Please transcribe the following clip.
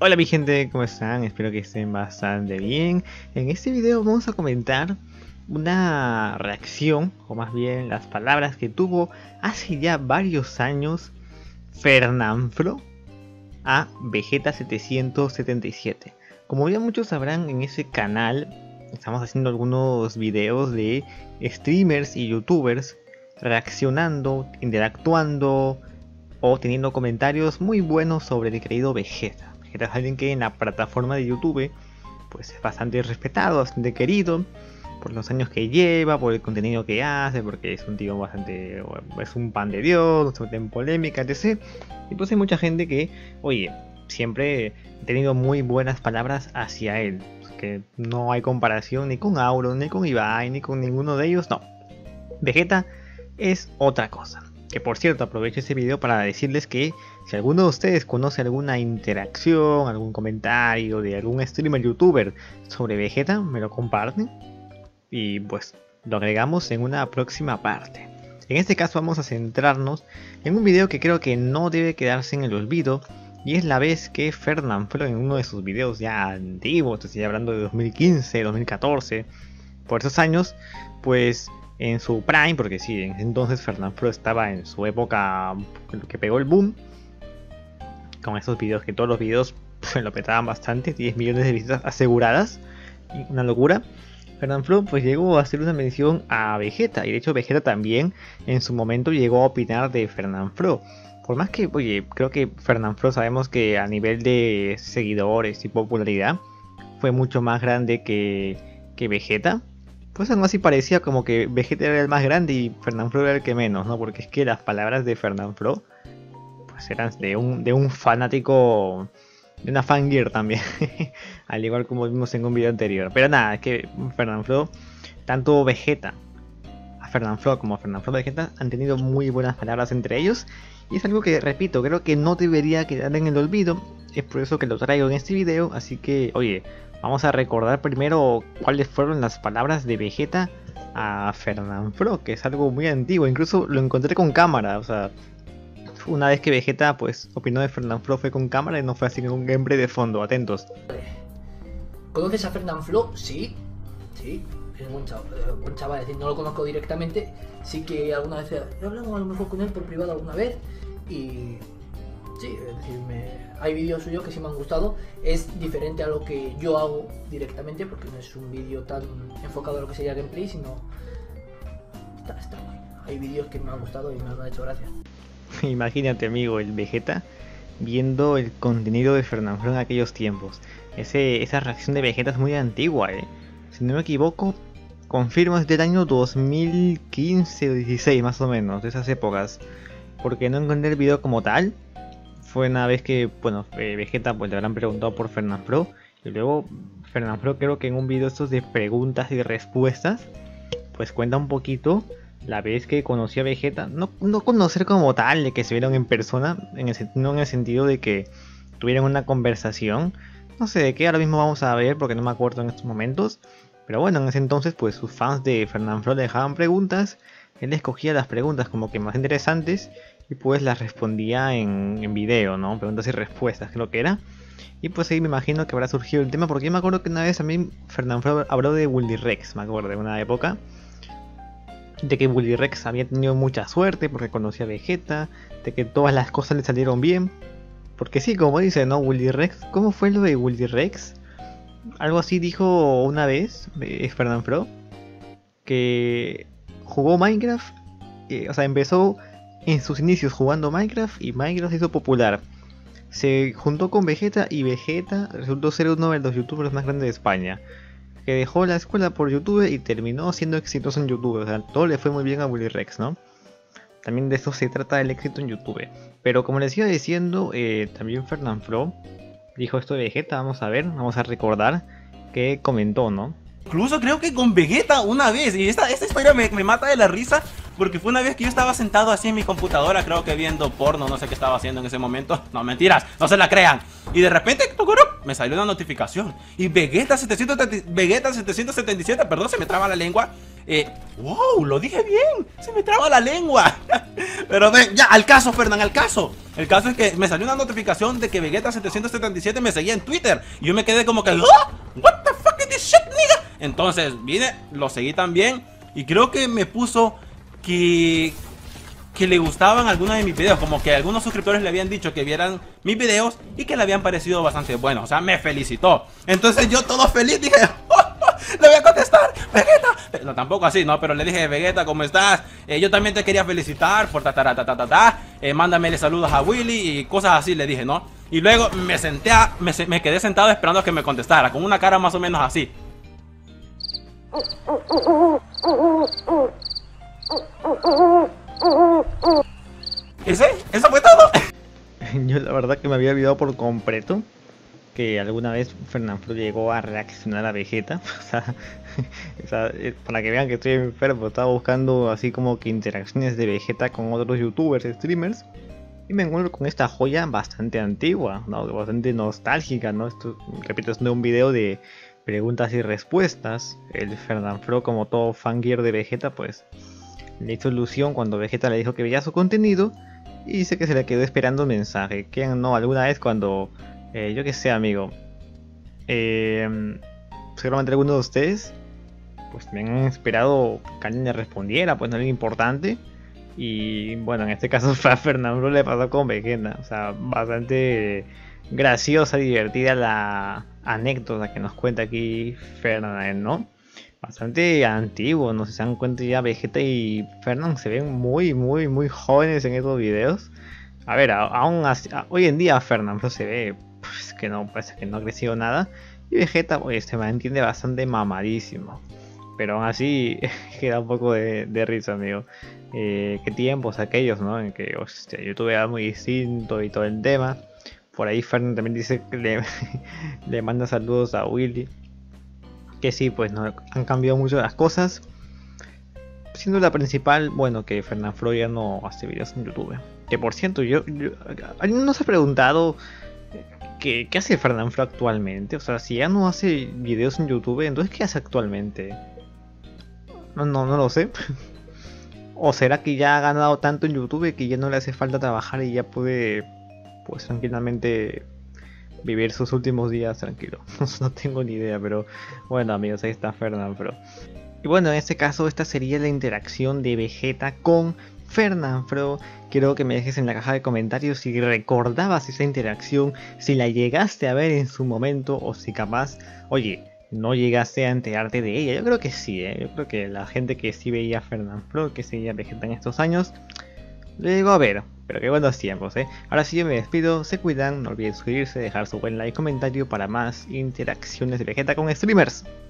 Hola mi gente, ¿cómo están? Espero que estén bastante bien. En este video vamos a comentar una reacción, o más bien las palabras que tuvo hace ya varios años Fernanfloo a Vegeta 777. Como ya muchos sabrán, en ese canal estamos haciendo algunos videos de streamers y youtubers reaccionando, interactuando o teniendo comentarios muy buenos sobre el querido Vegeta. Vegeta es alguien que en la plataforma de YouTube pues es bastante respetado, bastante querido por los años que lleva, por el contenido que hace, porque es un tío bastante, es un pan de Dios, no se mete en polémica, etc. Y pues hay mucha gente que, oye, siempre ha tenido muy buenas palabras hacia él, que no hay comparación ni con Auron, ni con Ibai, ni con ninguno de ellos, no. Vegeta es otra cosa. Que por cierto, aprovecho este video para decirles que si alguno de ustedes conoce alguna interacción, algún comentario de algún streamer youtuber sobre Vegeta, me lo comparten y pues lo agregamos en una próxima parte. En este caso vamos a centrarnos en un video que creo que no debe quedarse en el olvido, y es la vez que Fernanfloo, en uno de sus videos ya antiguos, estoy hablando de 2015, 2014, por esos años, pues en su prime, porque sí, en ese entonces Fernanfloo estaba en su época que pegó el boom, con esos videos que todos los videos pues, lo petaban bastante, 10 millones de visitas aseguradas, una locura. Fernanfloo pues llegó a hacer una mención a Vegeta, y de hecho Vegeta también en su momento llegó a opinar de Fernanfloo. Por más que, oye, creo que Fernanfloo sabemos que a nivel de seguidores y popularidad fue mucho más grande que Vegeta, pues aún así parecía como que Vegeta era el más grande y Fernanfloo era el que menos, ¿no? Porque es que las palabras de Fernanfloo pues eran de un fanático, de una fangirl también, al igual como vimos en un video anterior. Pero nada, es que Fernanfloo, tanto Vegeta a Fernanfloo como Fernanfloo a Vegeta han tenido muy buenas palabras entre ellos, y es algo que, repito, creo que no debería quedar en el olvido. Es por eso que lo traigo en este video, así que, oye, vamos a recordar primero cuáles fueron las palabras de Vegeta a Fernanfloo, que es algo muy antiguo, incluso lo encontré con cámara, o sea, una vez que Vegeta pues opinó de Fernanfloo fue con cámara y no fue así con un gameplay de fondo, atentos. ¿Conoces a Fernanfloo? Sí, sí, es buen chaval, es decir, no lo conozco directamente, sí que alguna vez he hablado a lo mejor con él por privado alguna vez y sí, es decir, hay vídeos suyos que sí me han gustado. Es diferente a lo que yo hago directamente porque no es un vídeo tan enfocado a lo que sería gameplay, sino está guay. Hay vídeos que me han gustado y me han hecho gracia. Imagínate, amigo, el Vegeta viendo el contenido de Fernanfloo en aquellos tiempos. Esa reacción de Vegeta es muy antigua, si no me equivoco, confirmo, es del año 2015 o 16 más o menos, de esas épocas, porque no encontré el video como tal. Fue una vez que, bueno, Vegeta pues le habrán preguntado por Fernanfloo, y luego Fernanfloo, creo que en un video estos de preguntas y respuestas, pues cuenta un poquito la vez que conoció a Vegeta, no conocer como tal, de que se vieron en persona, no en el sentido de que tuvieron una conversación, no sé de qué, ahora mismo vamos a ver porque no me acuerdo en estos momentos, pero bueno, en ese entonces pues sus fans de Fernanfloo le dejaban preguntas, él escogía las preguntas como que más interesantes y pues las respondía en video, ¿no? Preguntas y respuestas, creo que era. Y pues ahí me imagino que habrá surgido el tema, porque yo me acuerdo que una vez a mí Fernanfloo habló de Willy Rex, me acuerdo, de una época, de que Willy Rex había tenido mucha suerte porque conocía a Vegeta, de que todas las cosas le salieron bien. Porque sí, como dice, ¿no? Willy Rex, ¿cómo fue lo de Willy Rex? Algo así dijo una vez Fernanfloo, que jugó Minecraft, o sea, empezó en sus inicios jugando Minecraft y Minecraft se hizo popular. Se juntó con Vegeta y Vegeta resultó ser uno de los youtubers más grandes de España, que dejó la escuela por YouTube y terminó siendo exitoso en YouTube. O sea, todo le fue muy bien a Willy Rex, ¿no? También de eso se trata el éxito en YouTube. Pero como les iba diciendo, también Fernanfloo dijo esto de Vegeta. Vamos a ver, vamos a recordar que comentó, ¿no? Incluso creo que con Vegeta una vez, y esta historia me mata de la risa, porque fue una vez que yo estaba sentado así en mi computadora, creo que viendo porno, no sé qué estaba haciendo en ese momento. No, mentiras, no se la crean. Y de repente, me salió una notificación. Y Vegeta 777, perdón, se me traba la lengua. Wow, lo dije bien, se me traba la lengua. Pero ven, ya, al caso, Fernán, al caso. El caso es que me salió una notificación de que Vegeta 777 me seguía en Twitter. Y yo me quedé como que, ¿ah? What the fuck is this shit, nigga? Entonces vine, lo seguí también. Y creo que me puso que le gustaban algunos de mis videos. Como que algunos suscriptores le habían dicho que vieran mis videos y que le habían parecido bastante buenos. O sea, me felicitó. Entonces yo todo feliz dije, le voy a contestar, Vegeta. No, tampoco así, ¿no? Pero le dije, Vegeta, ¿cómo estás? Yo también te quería felicitar por mándamele saludos a Willy y cosas así, le dije, ¿no? Y luego me quedé sentado esperando a que me contestara, con una cara más o menos así. ¿Eso fue todo? Yo la verdad que me había olvidado por completo que alguna vez Fernanfloo llegó a reaccionar a Vegeta. O sea, para que vean que estoy enfermo, estaba buscando así como que interacciones de Vegeta con otros youtubers, streamers, y me encuentro con esta joya bastante antigua, ¿no? Bastante nostálgica, ¿no? Esto, repito, es de un video de preguntas y respuestas. El Fernanfloo, como todo fangirl de Vegeta, pues le hizo ilusión cuando Vegeta le dijo que veía su contenido, y dice que se le quedó esperando un mensaje. Que no, alguna vez cuando yo que sé, amigo, seguramente alguno de ustedes pues me han esperado que alguien le respondiera, pues no era importante. Y bueno, en este caso a Fernanfloo le pasó con Vegeta. O sea, bastante graciosa y divertida la anécdota que nos cuenta aquí Fernand, ¿no? Bastante antiguo, no sé si se dan cuenta, ya Vegeta y Fernand se ven muy jóvenes en estos videos. A ver, aún así, hoy en día Fernanfloo se ve pues, que no, parece que no ha crecido nada. Y Vegeta pues se mantiene bastante mamadísimo. Pero aún así queda un poco de risa, amigo. Qué tiempos aquellos, ¿no? En que hostia, YouTube era muy distinto y todo el tema. Por ahí Fernand también dice que le manda saludos a Willy. Que sí, pues no han cambiado mucho las cosas. Siendo la principal, bueno, que Fernanfloo ya no hace videos en YouTube. Que por cierto, ¿alguien nos ha preguntado qué hace Fernanfloo actualmente? O sea, si ya no hace videos en YouTube, entonces ¿qué hace actualmente? No lo sé. ¿O será que ya ha ganado tanto en YouTube que ya no le hace falta trabajar y ya puede, pues tranquilamente vivir sus últimos días tranquilo? No tengo ni idea, pero bueno, amigos, ahí está Fernanfloo. Y bueno, en este caso esta sería la interacción de Vegeta con Fernanfloo. Quiero que me dejes en la caja de comentarios si recordabas esa interacción, si la llegaste a ver en su momento o si capaz, oye, no llegaste a enterarte de ella. Yo creo que sí, yo creo que la gente que sí veía a Fernanfloo, que seguía a Vegeta en estos años, lo llegó a ver. Pero qué buenos tiempos, Ahora sí yo me despido, se cuidan, no olviden suscribirse, dejar su buen like y comentario para más interacciones de Vegeta con streamers.